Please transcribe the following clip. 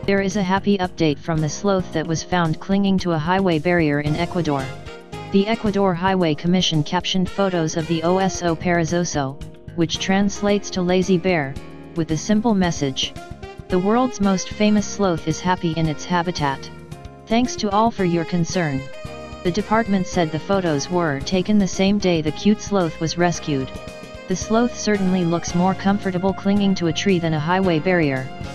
There is a happy update from the sloth that was found clinging to a highway barrier in Ecuador. The Ecuador Highway Commission captioned photos of the oso perezoso, which translates to lazy bear, with the simple message: "The world's most famous sloth is happy in its habitat. Thanks to all for your concern." The department said the photos were taken the same day the cute sloth was rescued. The sloth certainly looks more comfortable clinging to a tree than a highway barrier.